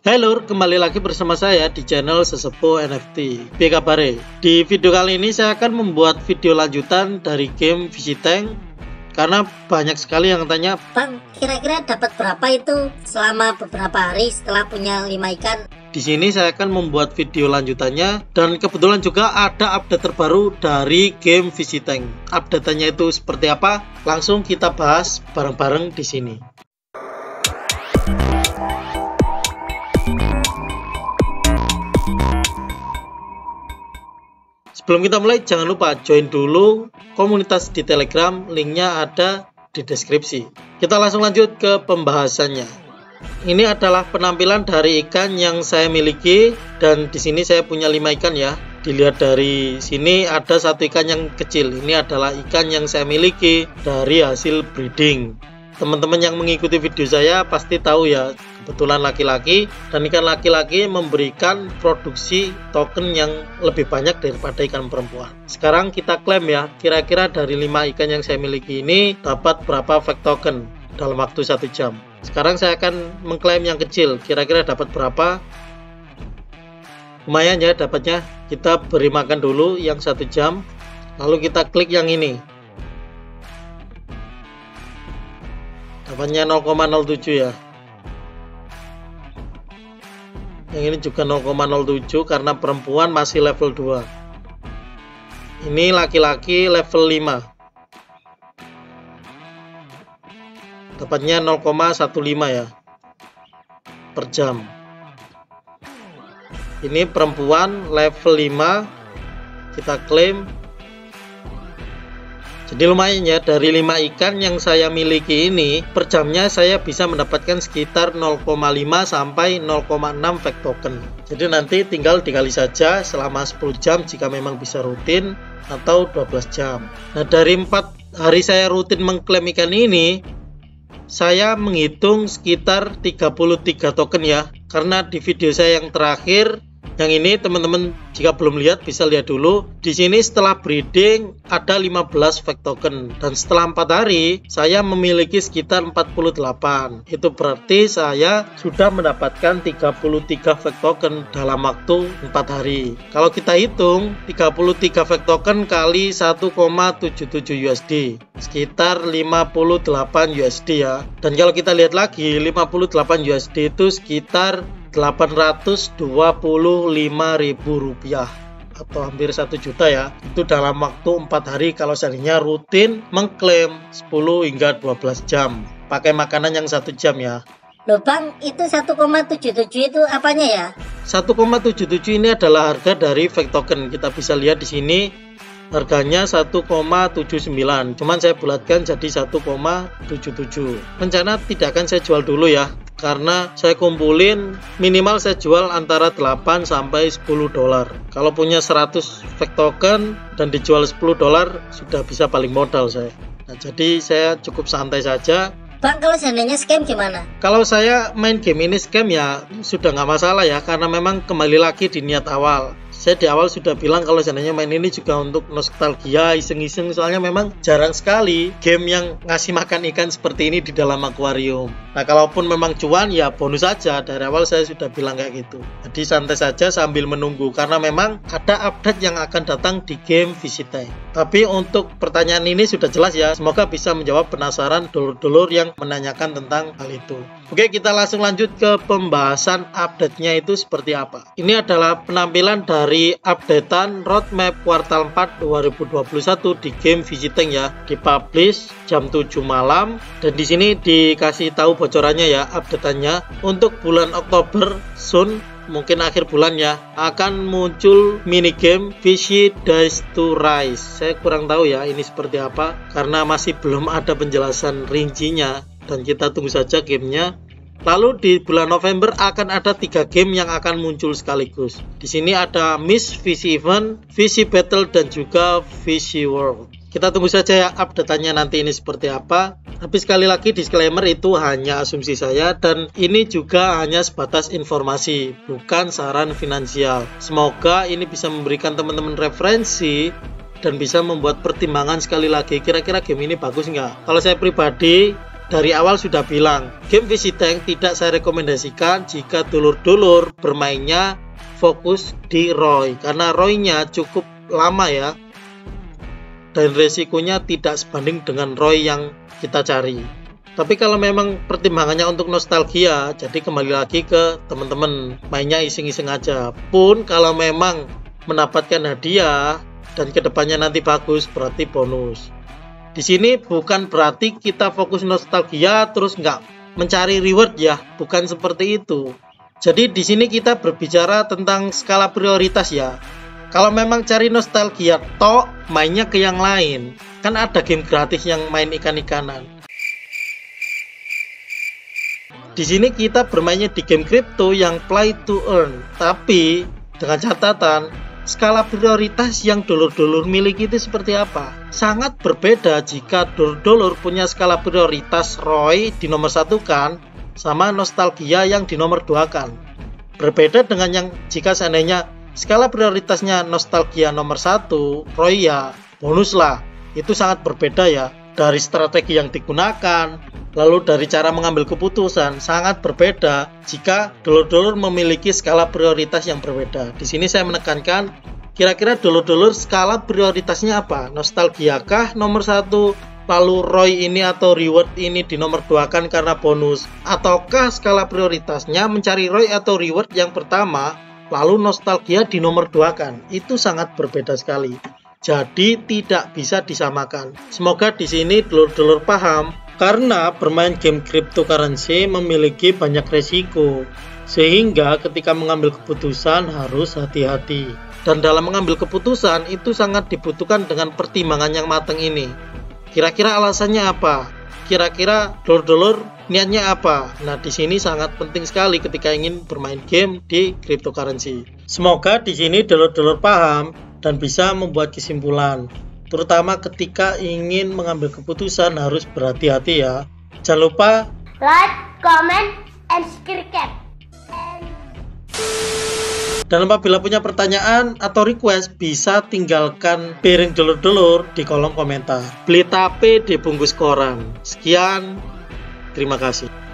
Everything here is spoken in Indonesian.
Hai lur, kembali lagi bersama saya di channel Sesepuh NFT. Piye kabare? Di video kali ini saya akan membuat video lanjutan dari game Fishy Tank karena banyak sekali yang tanya, Bang, kira-kira dapat berapa itu selama beberapa hari setelah punya 5 ikan? Di sini saya akan membuat video lanjutannya dan kebetulan juga ada update terbaru dari game Fishy Tank. Update-nya itu seperti apa? Langsung kita bahas bareng-bareng di sini. Sebelum kita mulai, jangan lupa join dulu komunitas di Telegram, linknya ada di deskripsi. Kita langsung lanjut ke pembahasannya. Ini adalah penampilan dari ikan yang saya miliki, dan di sini saya punya 5 ikan ya. Dilihat dari sini ada satu ikan yang kecil. Ini adalah ikan yang saya miliki dari hasil breeding. Teman-teman yang mengikuti video saya pasti tahu ya, kebetulan laki-laki, dan ikan laki-laki memberikan produksi token yang lebih banyak daripada ikan perempuan. Sekarang kita klaim ya, kira-kira dari 5 ikan yang saya miliki ini dapat berapa fake token dalam waktu 1 jam. Sekarang saya akan mengklaim yang kecil, kira-kira dapat berapa. Lumayan ya dapatnya. Kita beri makan dulu yang 1 jam, lalu kita klik yang ini. Dapatnya 0,07 ya. Yang ini juga 0,07 karena perempuan masih level 2. Ini laki-laki level 5. Dapatnya 0,15 ya per jam. Ini perempuan level 5. Kita klaim. Jadi lumayan ya, dari 5 ikan yang saya miliki ini per jamnya saya bisa mendapatkan sekitar 0,5 sampai 0,6 fake token. Jadi nanti tinggal dikali saja selama 10 jam jika memang bisa rutin, atau 12 jam. Nah, dari 4 hari saya rutin mengklaim ikan ini, saya menghitung sekitar 33 token ya. Karena di video saya yang terakhir, yang ini teman-teman jika belum lihat bisa lihat dulu. Di sini setelah breeding ada 15 fake token, dan setelah 4 hari saya memiliki sekitar 48. Itu berarti saya sudah mendapatkan 33 fake token dalam waktu 4 hari. Kalau kita hitung 33 fake token kali 1,77 USD, sekitar 58 USD ya. Dan kalau kita lihat lagi 58 USD itu sekitar Rp825.000 atau hampir 1 juta ya. Itu dalam waktu 4 hari kalau seandainya rutin mengklaim 10 hingga 12 jam pakai makanan yang 1 jam ya. Loh Bang, itu 1,77 itu apanya ya? 1,77 ini adalah harga dari fake token. Kita bisa lihat di sini harganya 1,79, cuman saya bulatkan jadi 1,77. Rencana tidak akan saya jual dulu ya, karena saya kumpulin minimal saya jual antara 8 sampai 10 dolar. Kalau punya 100 fake token dan dijual 10 dolar sudah bisa paling modal saya. Nah, jadi saya cukup santai saja. Bang, kalau seandainya scam gimana? Kalau saya main game ini scam ya sudah nggak masalah ya, karena memang kembali lagi di niat awal. Saya di awal sudah bilang kalau seandainya main ini juga untuk nostalgia, iseng-iseng, soalnya memang jarang sekali game yang ngasih makan ikan seperti ini di dalam akuarium. Nah, kalaupun memang cuan ya bonus saja. Dari awal saya sudah bilang kayak gitu. Jadi santai saja sambil menunggu, karena memang ada update yang akan datang di game Fishy Tank. Tapi untuk pertanyaan ini sudah jelas ya. Semoga bisa menjawab penasaran dulur-dulur yang menanyakan tentang hal itu. Oke, kita langsung lanjut ke pembahasan update-nya itu seperti apa. Ini adalah penampilan dari updatean roadmap kuartal 4 2021 di game Fishy Tank ya. Dipublish jam 7 malam, dan di sini dikasih tahu bocorannya ya, updateannya. Untuk bulan Oktober soon, mungkin akhir bulan ya, akan muncul minigame Fishy Dies to Rise. Saya kurang tahu ya ini seperti apa, karena masih belum ada penjelasan rincinya, dan kita tunggu saja gamenya. Lalu di bulan November akan ada 3 game yang akan muncul sekaligus. Di sini ada Miss Fishy Event, Fishy Battle, dan juga Fishy World. Kita tunggu saja ya update-nya nanti ini seperti apa. Tapi sekali lagi disclaimer, itu hanya asumsi saya, dan ini juga hanya sebatas informasi, bukan saran finansial. Semoga ini bisa memberikan teman-teman referensi dan bisa membuat pertimbangan sekali lagi, kira-kira game ini bagus nggak. Kalau saya pribadi dari awal sudah bilang, game Visiteng tidak saya rekomendasikan jika dulur-dulur bermainnya fokus di ROI, karena ROI-nya cukup lama ya, dan resikonya tidak sebanding dengan ROI yang kita cari. Tapi kalau memang pertimbangannya untuk nostalgia, jadi kembali lagi ke teman-teman, mainnya iseng-iseng aja. Pun kalau memang mendapatkan hadiah dan kedepannya nanti bagus, berarti bonus. Di sini bukan berarti kita fokus nostalgia terus nggak mencari reward ya, bukan seperti itu. Jadi di sini kita berbicara tentang skala prioritas ya. Kalau memang cari nostalgia tok, mainnya ke yang lain. Kan ada game gratis yang main ikan-ikanan. Di sini kita bermainnya di game kripto yang play to earn, tapi dengan catatan skala prioritas yang dulur-dulur miliki itu seperti apa? Sangat berbeda jika dulur-dulur punya skala prioritas ROI di nomor 1 kan, sama nostalgia yang di nomor 2 kan. Berbeda dengan yang jika seandainya skala prioritasnya nostalgia nomor 1, ROI ya bonus lah. Itu sangat berbeda ya. Dari strategi yang digunakan, lalu dari cara mengambil keputusan, sangat berbeda jika dulur-dulur memiliki skala prioritas yang berbeda. Di sini saya menekankan, kira-kira dulur-dulur skala prioritasnya apa? Nostalgia kah nomor 1, lalu ROI ini atau reward ini di nomor 2 kan karena bonus? Ataukah skala prioritasnya mencari ROI atau reward yang pertama, lalu nostalgia di nomor 2 kan? Itu sangat berbeda sekali. Jadi tidak bisa disamakan. Semoga di sini dulur-dulur paham, karena bermain game cryptocurrency memiliki banyak resiko, sehingga ketika mengambil keputusan harus hati-hati. Dan dalam mengambil keputusan itu sangat dibutuhkan dengan pertimbangan yang matang ini. Kira-kira alasannya apa? Kira-kira dulur-dulur niatnya apa? Nah, di sini sangat penting sekali ketika ingin bermain game di cryptocurrency. Semoga di sini dulur-dulur paham dan bisa membuat kesimpulan, terutama ketika ingin mengambil keputusan harus berhati-hati ya. Jangan lupa like, comment, and subscribe. Dan apabila punya pertanyaan atau request, bisa tinggalkan piring dulur-dulur di kolom komentar. Beli tape dibungkus koran. Sekian, terima kasih.